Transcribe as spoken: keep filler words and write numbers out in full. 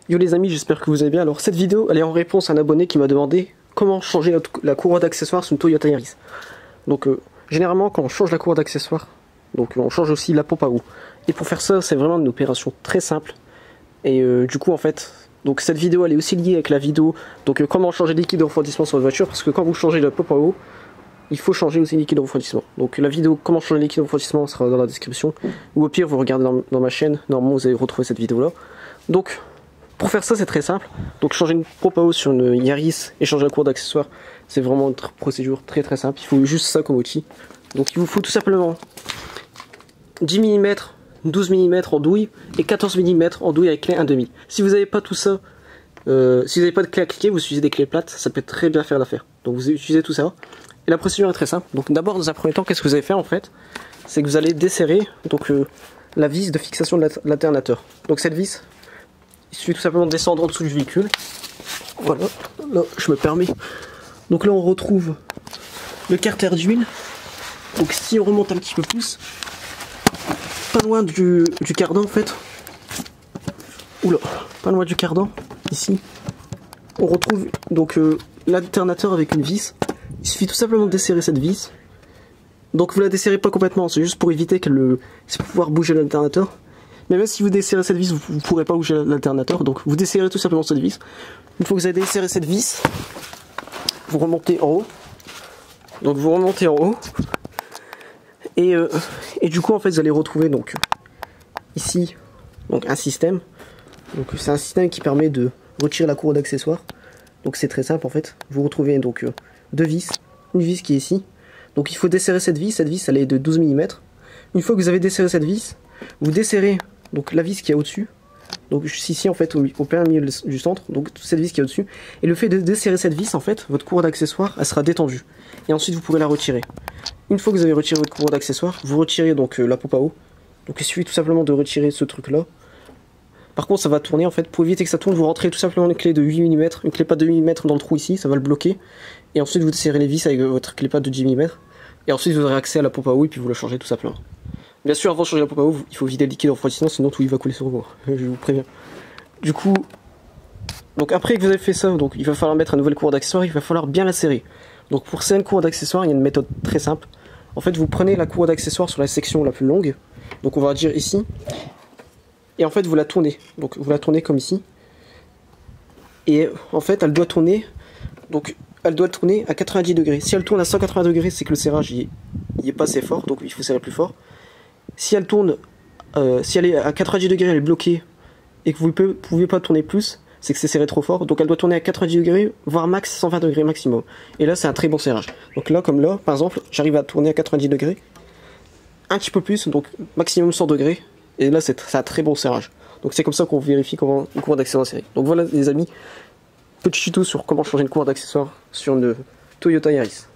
Yo les amis, j'espère que vous allez bien. Alors cette vidéo, elle est en réponse à un abonné qui m'a demandé comment changer la, la courroie d'accessoires sur une Toyota Yaris. Donc euh, généralement quand on change la courroie d'accessoires, donc on change aussi la pompe à eau. Et pour faire ça, c'est vraiment une opération très simple. Et euh, du coup en fait, donc cette vidéo elle est aussi liée avec la vidéo donc euh, comment changer le liquide de refroidissement sur votre voiture, parce que quand vous changez la pompe à eau, il faut changer aussi le liquide de refroidissement. Donc la vidéo comment changer le liquide de refroidissement sera dans la description, ou au pire vous regardez dans, dans ma chaîne, normalement vous allez retrouver cette vidéo là. Donc pour faire ça c'est très simple, donc changer une pompe à eau sur une Yaris et changer la courroie d'accessoires, c'est vraiment une procédure très très simple, il faut juste ça comme outil. Donc il vous faut tout simplement dix millimètres, douze millimètres en douille et quatorze millimètres en douille avec clé un virgule cinq. Si vous n'avez pas tout ça, euh, si vous n'avez pas de clé à cliquer, vous utilisez des clés plates, ça peut très bien faire l'affaire. Donc vous utilisez tout ça. Et la procédure est très simple. Donc d'abord dans un premier temps, qu'est-ce que vous allez faire en fait? C'est que vous allez desserrer donc, euh, la vis de fixation de l'alternateur. Donc cette vis, il suffit tout simplement de descendre en dessous du véhicule. Voilà, là je me permets. Donc là on retrouve le carter d'huile. Donc si on remonte un petit peu plus, pas loin du, du cardan en fait. Oula, pas loin du cardan, ici. On retrouve donc euh, l'alternateur avec une vis. Il suffit tout simplement de desserrer cette vis. Donc vous la desserrez pas complètement, c'est juste pour éviter qu'elle le, c'est pour pouvoir bouger l'alternateur. Mais même si vous desserrez cette vis, vous ne pourrez pas bouger l'alternateur. Donc vous desserrez tout simplement cette vis. Une fois que vous avez desserré cette vis, vous remontez en haut. Donc vous remontez en haut. Et, euh, et du coup en fait vous allez retrouver donc ici donc un système. Donc c'est un système qui permet de retirer la courroie d'accessoires. Donc c'est très simple en fait. Vous retrouvez donc euh, deux vis, une vis qui est ici. Donc il faut desserrer cette vis. Cette vis elle est de douze millimètres. Une fois que vous avez desserré cette vis, vous desserrez donc la vis qui est au-dessus, donc ici en fait au, au plein milieu du centre, donc cette vis qui est au-dessus, et le fait de desserrer cette vis en fait, votre courroie d'accessoires elle sera détendue, et ensuite vous pourrez la retirer. Une fois que vous avez retiré votre courroie d'accessoires, vous retirez donc euh, la pompe à eau, donc il suffit tout simplement de retirer ce truc là. Par contre ça va tourner en fait, pour éviter que ça tourne, vous rentrez tout simplement une clé de huit millimètres, une clé pas de huit millimètres dans le trou ici, ça va le bloquer, et ensuite vous desserrez les vis avec votre clé pas de dix millimètres, et ensuite vous aurez accès à la pompe à eau et puis vous la changez tout simplement. Bien sûr, avant de changer la pompe à eau, il faut vider le liquide en refroidissement, sinon tout il va couler sur vous. Je vous préviens. Du coup, donc après que vous avez fait ça, donc il va falloir mettre un nouvel courroie d'accessoires, il va falloir bien la serrer. Donc pour serrer une courroie d'accessoires, il y a une méthode très simple. En fait, vous prenez la courroie d'accessoires sur la section la plus longue, donc on va dire ici, et en fait vous la tournez. Donc vous la tournez comme ici. Et en fait, elle doit tourner, donc elle doit tourner à quatre-vingt-dix degrés. Si elle tourne à cent quatre-vingts degrés, c'est que le serrage il est, il est pas assez fort, donc il faut serrer plus fort. Si elle tourne, euh, si elle est à quatre-vingt-dix degrés, elle est bloquée et que vous ne pouvez pas tourner plus, c'est que c'est serré trop fort. Donc elle doit tourner à quatre-vingt-dix degrés, voire max cent vingt degrés maximum. Et là, c'est un très bon serrage. Donc là, comme là, par exemple, j'arrive à tourner à quatre-vingt-dix degrés, un petit peu plus, donc maximum cent degrés. Et là, c'est un très bon serrage. Donc c'est comme ça qu'on vérifie comment une courroie d'accessoires est serrée. Donc voilà, les amis, petit tuto sur comment changer une courroie d'accessoires sur une Toyota Yaris.